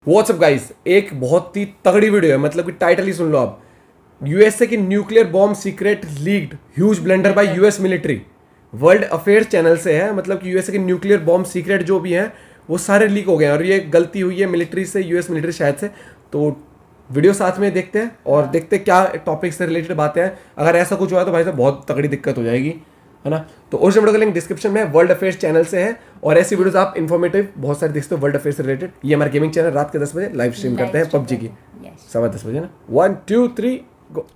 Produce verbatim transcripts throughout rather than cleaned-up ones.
WhatsApp guys, एक बहुत ही तगड़ी वीडियो है, मतलब कि टाइटल ही सुन लो आप। यूएसए की nuclear bomb secret leaked, huge blunder by US military. World affairs channel से है, मतलब कि यूएसए की न्यूक्लियर बॉम्ब सीक्रेट जो भी हैं वो सारे लीक हो गए हैं और ये गलती हुई है मिलिट्री से, यूएस मिलिट्री शायद से। तो वीडियो साथ में देखते हैं और हाँ। देखते हैं क्या टॉपिक से रिलेटेड बातें हैं। अगर ऐसा कुछ हुआ तो भाई साहब बहुत तगड़ी दिक्कत हो जाएगी, है ना। तो उस वीडियो का लिंक डिस्क्रिप्शन में वर्ल्ड अफेयर्स चैनल से है और ऐसी वीडियोस आप इन्फॉर्मेटिव बहुत सारी देखते हो वर्ल्ड अफेयर्स से रिलेटेड। ये हमारा गेमिंग चैनल रात के दस बजे लाइव स्ट्रीम करते हैं पबजी की, सवा दस बजे ना। One two three go.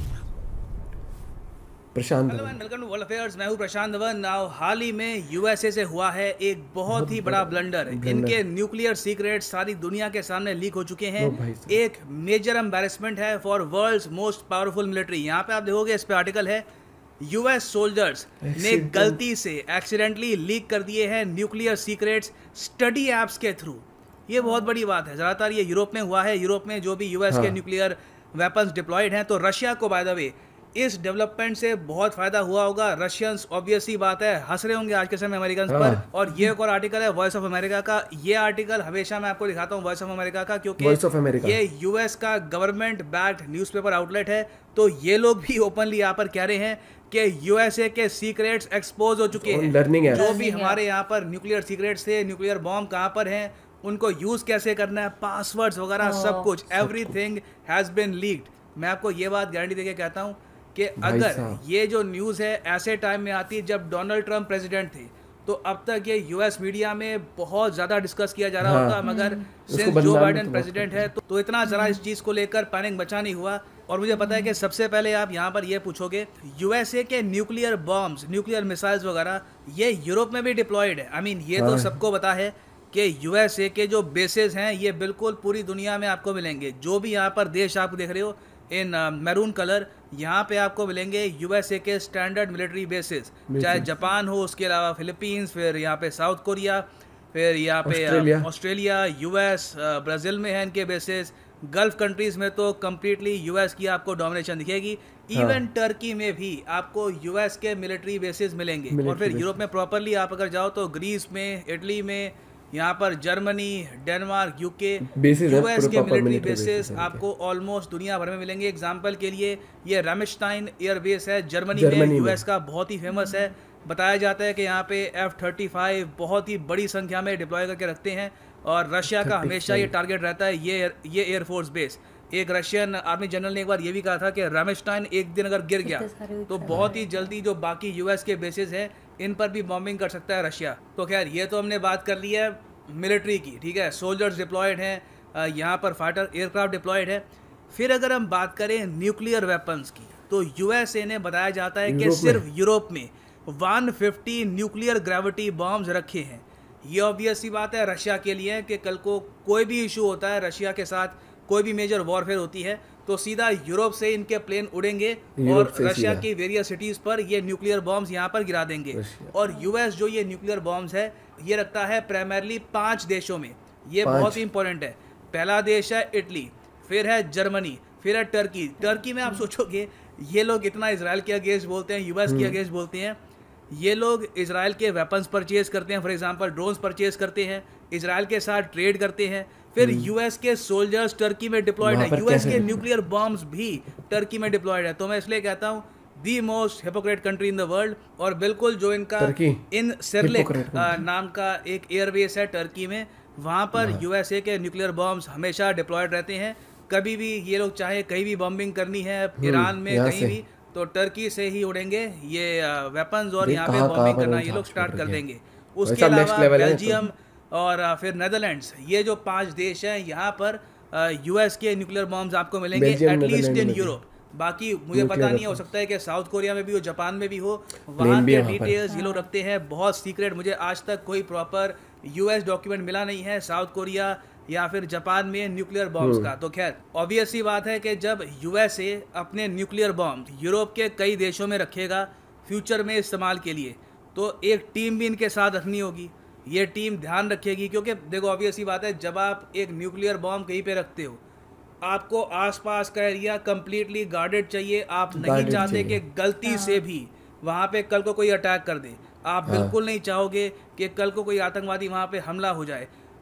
Prashant hello and welcome to world affairs. मैं हूं प्रशांत धवन। नाउ हाल ही में यूएसए से हुआ है एक बहुत ही बड़ा ब्लंडर। इनके न्यूक्लियर सीक्रेट सारी दुनिया के सामने लीक हो चुके हैं। एक मेजर एम्बैरेसमेंट है for world's most powerful military. यहाँ पे आप देखोगे इस पे आर्टिकल है, यूएस सोल्जर्स ने गलती से एक्सीडेंटली लीक कर दिए हैं न्यूक्लियर सीक्रेट्स स्टडी एप्स के थ्रू। ये बहुत बड़ी बात है। ज़्यादातर ये यूरोप में हुआ है। यूरोप में जो भी यूएस हाँ। के न्यूक्लियर वेपन्स डिप्लॉयड हैं, तो रशिया को बाय द वे इस डेवलपमेंट से बहुत फायदा हुआ होगा। रशियंस ऑब्वियस ही बात है हंस रहे होंगे आज के समय अमेरिकन पर। और ये एक और आर्टिकल है वॉइस ऑफ अमेरिका का। ये आर्टिकल हमेशा मैं आपको दिखाता हूँ वॉइस ऑफ अमेरिका का, क्योंकि ये यूएस का गवर्नमेंट बैक्ड न्यूज़पेपर आउटलेट है। तो ये लोग भी ओपनली यहाँ पर कह रहे हैं कि यूएसए के सीक्रेट्स एक्सपोज हो चुके हैं। जो भी हमारे यहाँ पर न्यूक्लियर सीक्रेट्स थे, न्यूक्लियर बॉम्ब कहाँ पर हैं, उनको यूज कैसे करना है, पासवर्ड्स वगैरह सब कुछ, एवरीथिंग हैज बीन लीक्ड। मैं आपको ये बात गारंटी देके कहता हूँ कि अगर ये जो न्यूज़ है ऐसे टाइम में आती जब डोनाल्ड ट्रंप प्रेसिडेंट थे, तो अब तक ये यूएस मीडिया में बहुत ज़्यादा डिस्कस किया जा रहा हाँ। होता। मगर सिंस जो बाइडेन प्रेसिडेंट है तो, तो इतना ज़रा इस चीज़ को लेकर पैनिक बचा नहीं हुआ। और मुझे पता है कि सबसे पहले आप यहाँ पर ये पूछोगे, यूएसए के न्यूक्लियर बॉम्ब्स, न्यूक्लियर मिसाइल्स वगैरह ये यूरोप में भी डिप्लॉयड है। आई मीन ये तो सबको पता है कि यूएसए के जो बेसेस हैं ये बिल्कुल पूरी दुनिया में आपको मिलेंगे। जो भी यहाँ पर देश आप देख रहे हो इन मैरून कलर, यहाँ पे आपको मिलेंगे यूएसए के स्टैंडर्ड मिलिट्री बेसिस, चाहे जापान हो, उसके अलावा फिलीपींस, फिर यहाँ पे साउथ कोरिया, फिर यहाँ पे ऑस्ट्रेलिया, यूएस, ब्राज़ील में है इनके बेसिस। गल्फ कंट्रीज़ में तो कम्प्लीटली यूएस की आपको डोमिनेशन दिखेगी। इवन हाँ। टर्की में भी आपको यूएस के मिलिट्री बेसिस मिलेंगे। और फिर यूरोप में प्रॉपरली आप अगर जाओ तो ग्रीस में, इटली में, यहाँ पर जर्मनी, डेनमार्क, यूके, यूएस के मिलिट्री बेसिस आपको ऑलमोस्ट दुनिया भर में मिलेंगे। एग्जांपल के लिए ये रामस्टाइन एयर बेस है जर्मनी में, यूएस का बहुत ही फेमस है। बताया जाता है कि यहाँ पे एफ थर्टी फाइव बहुत ही बड़ी संख्या में डिप्लॉय करके रखते हैं। और रशिया का हमेशा ये टारगेट रहता है ये ये एयरफोर्स बेस। एक रशियन आर्मी जनरल ने एक बार ये भी कहा था कि रामस्टाइन एक दिन अगर गिर गया तो बहुत ही जल्दी जो बाकी यूएस के बेसिस हैं इन पर भी बॉम्बिंग कर सकता है रशिया। तो खैर ये तो हमने बात कर ली है मिलिट्री की, ठीक है। सोल्जर्स डिप्लॉयड हैं, यहाँ पर फाइटर एयरक्राफ्ट डिप्लॉयड है। फिर अगर हम बात करें न्यूक्लियर वेपन्स की, तो यूएसए ने बताया जाता है कि सिर्फ यूरोप में एक सौ पचास न्यूक्लियर ग्रेविटी बॉम्ब्स रखे हैं। ये ऑब्वियस सी बात है रशिया के लिए कि कल को कोई भी इशू होता है, रशिया के साथ कोई भी मेजर वॉरफेयर होती है, तो सीधा यूरोप से इनके प्लेन उड़ेंगे और रशिया की वेरियस सिटीज़ पर ये न्यूक्लियर बॉम्ब्स यहाँ पर गिरा देंगे। और यूएस जो ये न्यूक्लियर बॉम्ब्स है ये रखता है प्राइमरली पांच देशों में। ये बहुत ही इंपॉर्टेंट है। पहला देश है इटली, फिर है जर्मनी, फिर है टर्की। टर्की में आप सोचोगे ये लोग इतना इसराइल के अगेंस्ट बोलते हैं, यूएस के अगेंस्ट बोलते हैं। ये लोग इसराइल के वेपन्स परचेज करते हैं, फॉर एग्जांपल ड्रोन्स परचेज करते हैं, इसराइल के साथ ट्रेड करते हैं। फिर यूएस के सोल्जर्स टर्की में डिप्लॉयड है, यूएस के न्यूक्लियर बॉम्ब्स भी टर्की में डिप्लॉयड है। तो मैं इसलिए कहता हूँ the most hypocrite country in the world. और बिल्कुल जो इनका इन सेरलेक नाम का एक एयरबेस है टर्की में, वहाँ पर यूएसए के न्यूक्लियर बॉम्ब्स हमेशा डिप्लॉयड रहते हैं। कभी भी ये लोग चाहे कहीं भी बॉम्बिंग करनी है ईरान में कहीं भी, तो टर्की से ही उड़ेंगे ये वेपन्स और यहाँ पे बॉम्बिंग करना ये लोग स्टार्ट कर देंगे। उसके अलावा बेल्जियम और फिर नेदरलैंड्स, ये जो पांच देश हैं यहाँ पर यूएस के न्यूक्लियर बॉम्ब्स आपको मिलेंगे एटलीस्ट इन यूरोप। बाकी मुझे पता नहीं है, हो सकता है कि साउथ कोरिया में भी हो, जापान में भी हो, वहाँ के डिटेल्स ये लोग रखते हैं बहुत सीक्रेट। मुझे आज तक कोई प्रॉपर यूएस डॉक्यूमेंट मिला नहीं है साउथ कोरिया या फिर जापान में न्यूक्लियर बॉम्ब्स का। तो खैर ऑब्वियस ही बात है कि जब यूएसए अपने न्यूक्लियर बॉम्ब यूरोप के कई देशों में रखेगा फ्यूचर में इस्तेमाल के लिए, तो एक टीम भी इनके साथ रखनी होगी। ये टीम ध्यान रखेगी, क्योंकि देखो ऑब्वियस ही बात है जब आप एक न्यूक्लियर बॉम्ब कहीं पे रखते हो, आपको आसपास का एरिया कम्प्लीटली गार्डेड चाहिए। आप नहीं चाहते कि गलती से भी वहाँ पे कल को कोई अटैक कर दे। आप बिल्कुल नहीं चाहोगे कि कल को कोई आतंकवादी वहाँ पे हमला हो जाए।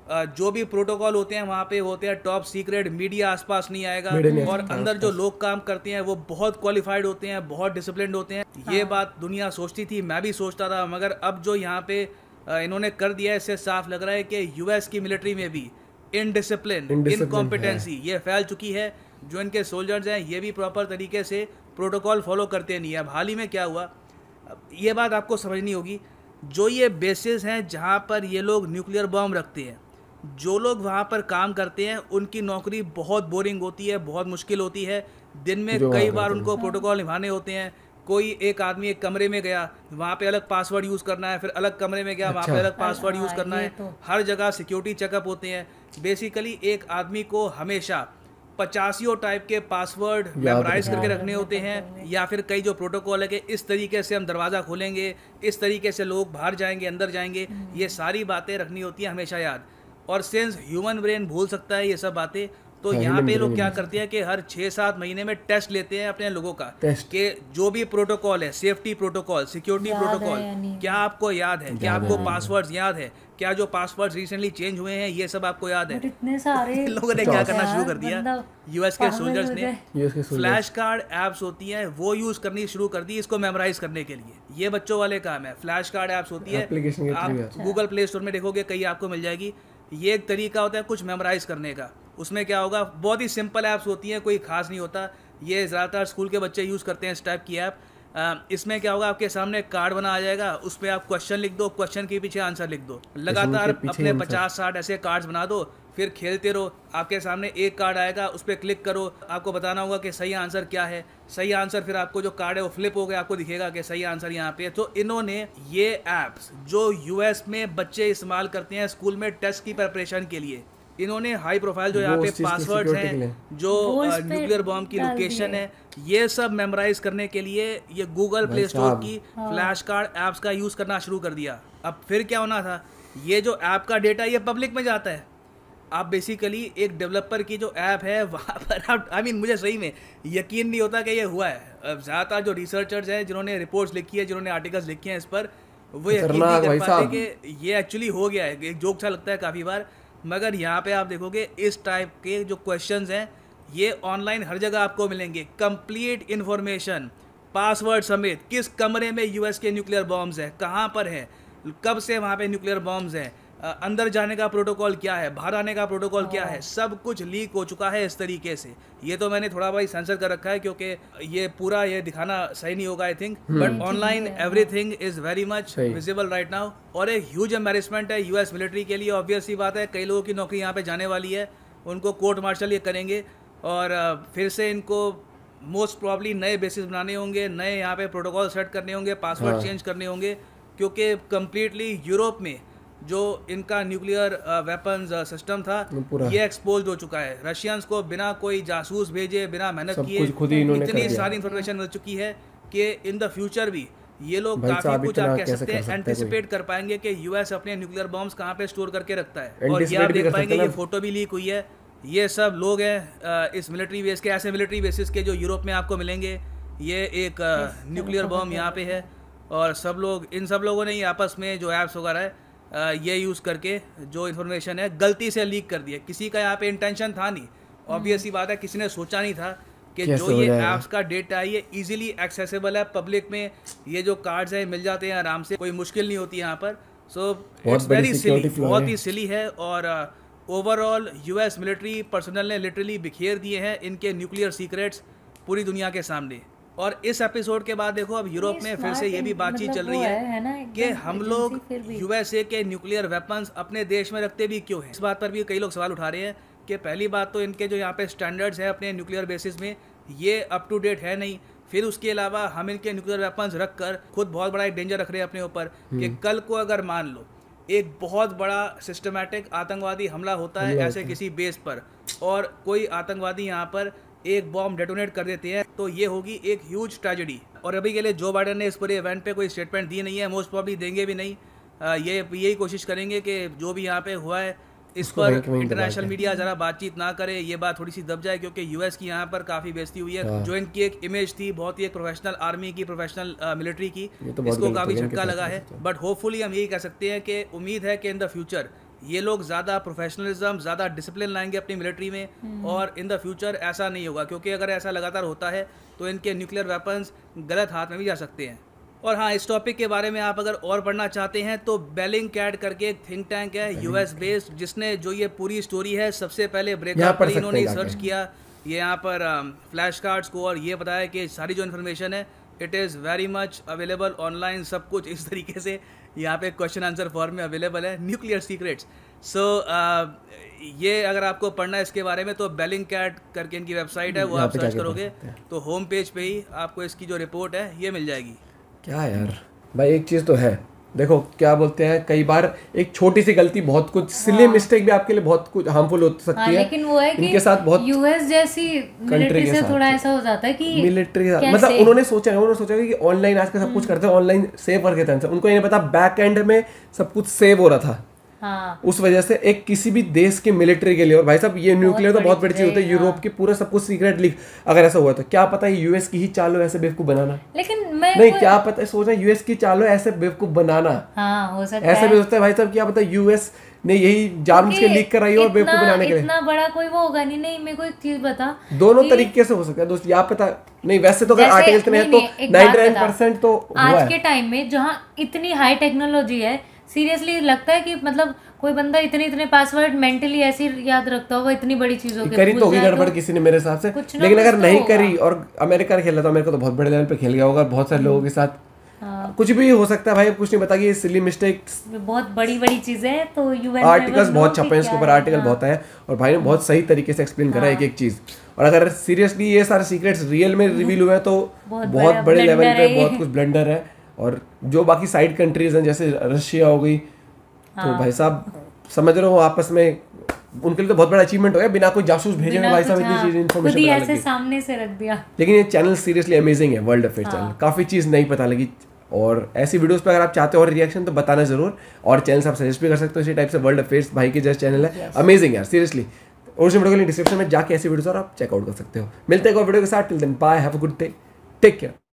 अ, जो भी प्रोटोकॉल होते हैं वहाँ पे होते हैं टॉप सीक्रेट, मीडिया आसपास नहीं आएगा, मीडिया नहीं और आसपास। अंदर जो लोग काम करते हैं वो बहुत क्वालिफाइड होते हैं, बहुत डिसिप्लिन्ड होते हैं। ये बात दुनिया सोचती थी, मैं भी सोचता था, मगर अब जो यहाँ पे अ, इन्होंने कर दिया है, इससे साफ लग रहा है कि यूएस की मिलिट्री में भी इनडिसिप्लिन, Indiscipline इनकॉम्पिटेंसी ये फैल चुकी है। जो इनके सोल्जर्स हैं ये भी प्रॉपर तरीके से प्रोटोकॉल फॉलो करते नहीं है। अब हाल ही में क्या हुआ, अब ये बात आपको समझनी होगी, जो ये बेसिस हैं जहाँ पर ये लोग न्यूक्लियर बॉम्ब रखते हैं, जो लोग वहाँ पर काम करते हैं उनकी नौकरी बहुत बोरिंग होती है, बहुत मुश्किल होती है। दिन में जो कई वहाँ बार रहते उनको प्रोटोकॉल निभाने होते हैं। कोई एक आदमी एक कमरे में गया, वहाँ पे अलग पासवर्ड यूज़ करना है, फिर अलग कमरे में गया, वहाँ पे अच्छा। अलग पासवर्ड यूज़ हाँ, करना ये है। तो। हर जगह सिक्योरिटी चेकअप होते हैं। बेसिकली एक आदमी को हमेशा पचासियों टाइप के पासवर्ड मेमोराइज करके रखने होते हैं, या फिर कई जो प्रोटोकॉल है कि इस तरीके से हम दरवाज़ा खोलेंगे, इस तरीके से लोग बाहर जाएंगे, अंदर जाएंगे, ये सारी बातें रखनी होती हैं हमेशा याद। और सिंस ह्यूमन ब्रेन भूल सकता है ये सब बातें, तो हाँ, यहाँ human पे brain लोग ही क्या भूल करते हैं कि हर छः सात महीने में टेस्ट लेते हैं अपने लोगों का, टेस्ट। कि जो भी प्रोटोकॉल है, सेफ्टी प्रोटोकॉल, सिक्योरिटी याद है प्रोटोकॉल, या नहीं? क्या आपको याद है, क्या याद आपको है। पासवर्ड्स याद है, क्या जो पासवर्ड्स रिसेंटली चेंज हुए हैं ये सब आपको याद है। बट इतने सारे इन लोगों ने क्या करना यार, शुरू कर दिया, बंदा यूएस के पागल सोल्जर्स हो ने जाए। यूएस के soldiers। फ्लैश कार्ड एप्स होती हैं वो यूज़ करनी शुरू कर दी इसको मेमोराइज करने के लिए। ये बच्चों वाले काम है। फ्लैश कार्ड एप्स होती है, Application के through आप गूगल प्ले स्टोर में देखोगे कहीं आपको मिल जाएगी। ये एक तरीका होता है कुछ मेमोराइज करने का। उसमें क्या होगा, बहुत ही सिंपल ऐप्स होती हैं, कोई खास नहीं होता। ये ज़्यादातर स्कूल के बच्चे यूज़ करते हैं इस टाइप की ऐप। अ, इसमें क्या होगा, आपके सामने कार्ड बना आ जाएगा, उस पर आप क्वेश्चन लिख दो, क्वेश्चन के पीछे आंसर लिख दो, लगातार पीछे अपने आंसर। पचास साठ ऐसे कार्ड्स बना दो, फिर खेलते रहो। आपके सामने एक कार्ड आएगा, उस पर क्लिक करो, आपको बताना होगा कि सही आंसर क्या है। सही आंसर फिर आपको जो कार्ड है वो फ्लिप हो गया, आपको दिखेगा कि सही आंसर यहाँ पे है। तो इन्होंने ये ऐप्स जो यूएस में बच्चे इस्तेमाल करते हैं स्कूल में टेस्ट की प्रिपरेशन के लिए, इन्होंने हाई प्रोफाइल जो यहाँ वो पे उस चीज़ की पासवर्ड्स security के लिए। हैं, जो वो इस पे न्यूक्लियर बॉम्ब की डाल लोकेशन दिए। है, ये सब मेमोराइज करने के लिए ये गूगल भाई प्ले स्टोर साहब। की हाँ। फ्लैश कार्ड ऐप्स का यूज़ करना शुरू कर दिया। अब फिर क्या होना था, ये जो ऐप का डेटा ये पब्लिक में जाता है। आप बेसिकली एक डेवलपर की जो ऐप है वहाँ पर आप आई मीन मुझे सही में यकीन नहीं होता कि ये हुआ है। अब ज़्यादातर जो रिसर्चर्स हैं जिन्होंने रिपोर्ट्स लिखी है, जिन्होंने आर्टिकल्स लिखे हैं इस पर, वो यकीन नहीं खतरनाक कर भाई पाते साहब। कि ये एक्चुअली हो गया है। एक जोक सा लगता है काफ़ी बार, मगर यहाँ पे आप देखोगे इस टाइप के जो क्वेश्चंस हैं ये ऑनलाइन हर जगह आपको मिलेंगे। कंप्लीट इन्फॉर्मेशन पासवर्ड समेत, किस कमरे में यूएस के न्यूक्लियर बॉम्ब्स हैं, कहाँ पर है, कब से वहाँ पे न्यूक्लियर बॉम्ब्स हैं, अ, अंदर जाने का प्रोटोकॉल क्या है, बाहर आने का प्रोटोकॉल क्या है, सब कुछ लीक हो चुका है इस तरीके से। ये तो मैंने थोड़ा भाई सेंसर कर रखा है क्योंकि ये पूरा ये दिखाना सही नहीं होगा I think, but online everything is very much सही। Visible right now. और एक ह्यूज एम्बेरसमेंट है यूएस मिलिट्री के लिए। ऑब्वियस सी बात है, कई लोगों की नौकरी यहाँ पे जाने वाली है, उनको कोर्ट मार्शल ये करेंगे और अ, फिर से इनको मोस्ट प्रॉब्ली नए बेसिस बनाने होंगे, नए यहाँ पे प्रोटोकॉल सेट करने होंगे, पासवर्ड हाँ। चेंज करने होंगे, क्योंकि कम्प्लीटली यूरोप में जो इनका न्यूक्लियर वेपन्स सिस्टम था वो पूरा- ये एक्सपोज हो चुका है। रशियंस को बिना कोई जासूस भेजे, बिना मेहनत सब किए कुछ खुद ही इन्होंने कर इतनी दिया। सारी इन्फॉर्मेशन मिल चुकी है कि इन द फ्यूचर भी ये लोग भाई काफी साहब, कुछ इतना आप कह कैसे सकते कर हैं सकता है कोई? एंटिसिपेट कर पाएंगे कि यूएस अपने न्यूक्लियर बॉम्ब्स कहाँ पे स्टोर करके रखता है। और ये Anticipate आप भी देख कर पाएंगे सकते हैं ये ना। फोटो भी लीक हुई है। ये सब लोग हैं अ, इस मिलिट्री बेस के, ऐसे मिलिट्री बेसिस के जो यूरोप में आपको मिलेंगे। ये एक न्यूक्लियर बॉम्ब यहाँ पे है और सब लोग, इन सब लोगों ने ही आपस में जो ऐप्स वगैरह है अ, ये यूज़ करके जो इन्फॉर्मेशन है गलती से लीक कर दिया। किसी का यहाँ पे इंटेंशन था नहीं, ऑब्वियस ही बात है, किसी ने सोचा नहीं था कि कैसे जो हो ये जाएगा। ऐप्स का डेटा है ये इजीली एक्सेसिबल है पब्लिक में। ये जो कार्ड्स हैं मिल जाते हैं आराम से, कोई मुश्किल नहीं होती यहाँ पर। सो इट्स बड़ी वेरी security सिली, flaw बहुत है। ही सिली है। और ओवरऑल यूएस मिलिट्री पर्सनल ने लिटरली बिखेर दिए हैं इनके न्यूक्लियर सीक्रेट्स पूरी दुनिया के सामने। और इस एपिसोड के बाद देखो अब यूरोप में फिर से ये भी बातचीत चल रही है कि हम लोग यूएसए के न्यूक्लियर वेपन्स अपने देश में रखते भी क्यों हैं। इस बात पर भी कई लोग सवाल उठा रहे हैं कि पहली बात तो इनके जो यहाँ पे स्टैंडर्ड्स हैं अपने न्यूक्लियर बेसिस में ये अप टू डेट है नहीं। फिर उसके अलावा हम इनके न्यूक्लियर वेपन्स रख कर खुद बहुत बड़ा एक डेंजर रख रहे हैं अपने ऊपर कि कल को अगर मान लो एक बहुत बड़ा सिस्टमैटिक आतंकवादी हमला होता है ऐसे किसी बेस पर और कोई आतंकवादी यहाँ पर एक बॉम्ब डेटोनेट कर देते हैं तो ये होगी एक ह्यूज ट्रेजेडी। और अभी के लिए जो बाइडन ने इस पूरे इवेंट पे कोई स्टेटमेंट दी नहीं है, मोस्ट प्रॉब्ली देंगे भी नहीं। आ, ये यही कोशिश करेंगे कि जो भी यहाँ पे हुआ है इस उसको पर वहीं के वहीं दबा इंटरनेशनल के। मीडिया ज़रा बातचीत ना करे, ये बात थोड़ी सी दब जाए, क्योंकि यूएस की यहाँ पर काफ़ी बेइज्जती हुई है। हाँ। जो इनकी एक इमेज थी बहुत ही एक प्रोफेशनल आर्मी की, प्रोफेशनल मिलिट्री की, ये तो बहुत इसको गलत काफ़ी हो गया इनके झटका साथ लगा तो है। सच में। बट होपफुली हम यही कह सकते हैं कि उम्मीद है कि इन द फ्यूचर ये लोग ज़्यादा प्रोफेशनलिज्म, ज़्यादा डिसिप्लिन लाएंगे अपनी मिलिट्री में, और इन द फ्यूचर ऐसा नहीं होगा, क्योंकि अगर ऐसा लगातार होता है तो इनके न्यूक्लियर वेपन्स गलत हाथ में भी जा सकते हैं। और हाँ, इस टॉपिक के बारे में आप अगर और पढ़ना चाहते हैं तो बेलिंगकैट करके एक थिंक टैंक है यूएस बेस्ड, जिसने जो ये पूरी स्टोरी है सबसे पहले ब्रेकआउट पर इन्होंने सर्च किया, ये यहाँ पर फ्लैश कार्ड्स को, और ये बताया कि सारी जो इन्फॉर्मेशन है it is very much available online, सब कुछ इस तरीके से यहाँ पे क्वेश्चन आंसर फॉर्म में अवेलेबल है, न्यूक्लियर सीक्रेट्स। सो ये अगर आपको पढ़ना है इसके बारे में तो बेलिंगकैट करके इनकी वेबसाइट है, वो आप सर्च करोगे तो होम पेज पे ही आपको इसकी जो रिपोर्ट है ये मिल जाएगी। क्या यार भाई, एक चीज़ तो है, देखो क्या बोलते हैं, कई बार एक छोटी सी गलती बहुत कुछ सिली मिस्टेक भी आपके लिए बहुत कुछ हार्मफुल हो सकती हाँ, है, लेकिन वो है कि इनके साथ बहुत यूएस जैसी मिलिट्री से थोड़ा ऐसा हो जाता है कि मिलिट्री के साथ मतलब उन्होंने सोचा है, उन्होंने सोचा कि ऑनलाइन आजकल सब कुछ करते हैं, ऑनलाइन सेव करके थे, उनको ये नहीं पता बैक एंड में सब कुछ सेव हो रहा था। हाँ। उस वजह से एक किसी भी देश के मिलिट्री के लिए, और भाई साहब ये न्यूक्लियर तो बहुत बड़ी चीज होती है, यूरोप की पूरा सब कुछ सीक्रेट लीक अगर ऐसा हुआ तो क्या पता है यूएस की ही चालो ऐसे बेवकूफ बनाना, लेकिन मैं नहीं क्या पता है, सोच रहे यूएस की चालो ऐसे बेवकूफ बनाना, हाँ हो सकता ऐसे भी होता है भाई साहब, क्या पता यूएस ने यही जानबूझ के लीक कराई हो और बेवकूफ बनाने के लिए। इतना बड़ा कोई वो होगा नहीं। नहीं मेरे को एक चीज बता, दोनों तरीके से हो सकता है दोस्त, या पता नहीं, वैसे तो अगर आर्टिकल्स में है तो निन्यानवे परसेंट तो हुआ है। आज के टाइम में जहाँ इतनी हाई टेक्नोलॉजी है, सीरियसली लगता है कि मतलब कोई बंदा इतने इतने पासवर्ड मेंटली ऐसे याद रखता होगा इतनी बड़ी चीजों के, करी तो होगी गड़बड़ किसी ने मेरे हिसाब से, लेकिन अगर नहीं करी और अमेरिका ने खेला तो अमेरिका तो बहुत बड़े लेवल पे खेल गया होगा बहुत सारे लोगों के साथ। हाँ। कुछ भी हो सकता है भाई, कुछ नहीं पता कि सिली मिस्टेक्स बहुत बड़ी बड़ी चीजें हैं, तो यूएन आर्टिकल्स बहुत छपे हैं इसके ऊपर, आर्टिकल बहुत है, और भाई ने बहुत सही तरीके से एक्सप्लेन करा एक एक चीज। और अगर सीरियसली ये सारे सीक्रेट्स रियल में रिवील हुए हैं तो बहुत बड़े लेवल पे बहुत कुछ ब्लंडर है। और जो बाकी साइड कंट्रीज हैं जैसे रशिया हो गई, तो भाई साहब समझ रहे हो आपस में उनके लिए तो बहुत बड़ा अचीवमेंट हो गया, बिना कोई जासूस भेजे हुए भाई साहब इतनी चीज इन्फॉर्मेशन पता लगी, सामने से रख दिया। लेकिन ये चैनल सीरियसली अमेजिंग है, वर्ल्ड अफेयर चैनल, काफी चीज नहीं पता लगी। और ऐसी वीडियोस पे अगर आप चाहते हो और रिएक्शन तो बताना जरूर, और चैनल आप सजेस्ट भी कर सकते हो इसी टाइप से, वर्ल्ड अफेयर्स भाई के जैसे चैनल है, अमेजिंग यार सीरियसली। और उस वीडियो के लिए डिस्क्रिप्शन में जाके ऐसी वीडियोस और आप चेकआउट कर सकते हो। मिलते हैं एक और वीडियो के साथ, till then bye, have a good day, take care.